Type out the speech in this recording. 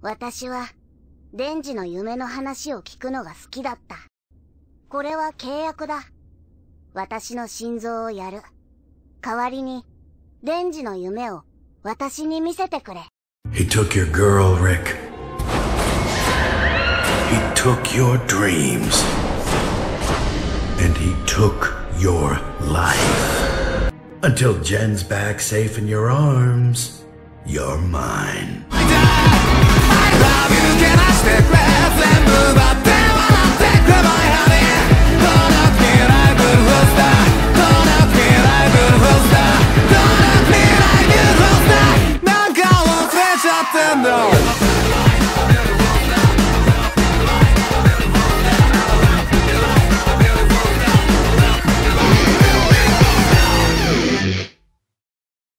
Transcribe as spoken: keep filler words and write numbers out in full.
私は、デンジの夢の話を聞くのが好きだった。これは契約だ。私の心臓をやる。代わりに、デンジの夢を私に見せてくれ。 He took your girl, Rick. He took your dreams. And he took your life. Until Jen's back safe in your arms, you're mine. I love you, can I stay breath and move up there while I take my honey?